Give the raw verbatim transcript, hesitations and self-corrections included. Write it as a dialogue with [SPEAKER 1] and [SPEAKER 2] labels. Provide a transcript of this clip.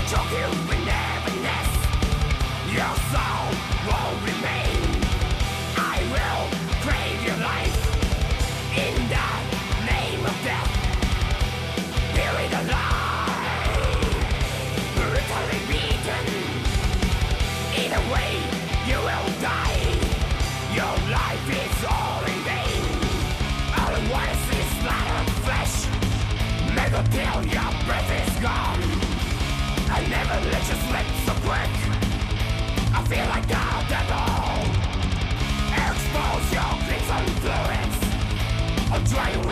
[SPEAKER 1] choke you with nevertheless. Your soul will remain. I will crave your life in the name of death. Buried alive, brutally beaten. Either way, you will die. Your life is all in vain. All it wants is slaughtered flesh. Never till your breath is gone. I never let you slip so quick. I feel like the devil. Expose your lips and fluids. I'll dry you